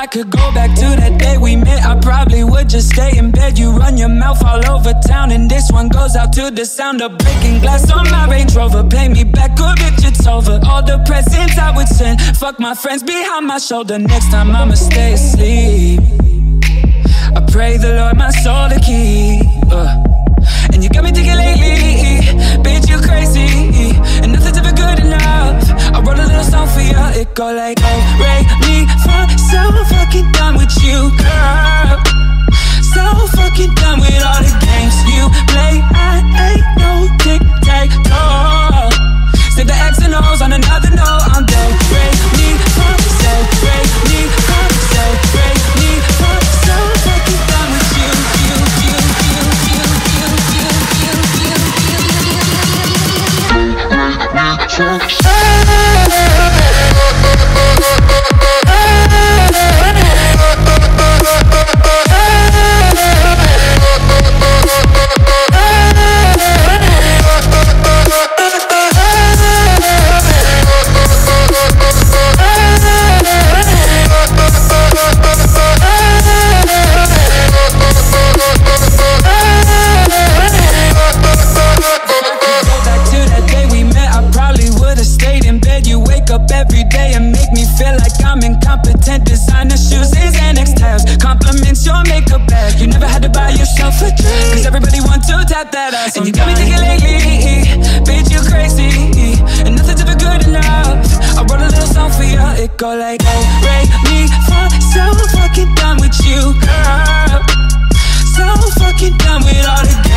could go back to that day we met, I probably would just stay in bed. You run your mouth all over town, and this one goes out to the sound of breaking glass on my Range Rover. Pay me back or bitch, it's over. All the presents I would send, fuck my friends behind my shoulder. Next time I'ma stay asleep. I pray the Lord my soul to keep. And you got me thinking lately, bitch, you crazy, and nothing's ever good enough. I wrote a little song for you, it go like, oh, Ray, me, so fucking done with you, girl. So fucking done with all the games you play. I ain't no tic-tac-toe. Stick the X and O's on another note. I'm dead. Ray, me, so Ray, me, so Ray, me, so fucking done with you, every day and make me feel like I'm incompetent. Designer shoes, Xanax tabs, compliments your makeup bag. You never had to buy yourself a drink, cause everybody wants to tap that ass. And you got me thinking lately, bitch, you crazy, and nothing's ever good enough. I wrote a little song for you, it go like, oh, Ray, me, so fucking done with you, girl. So fucking done with all the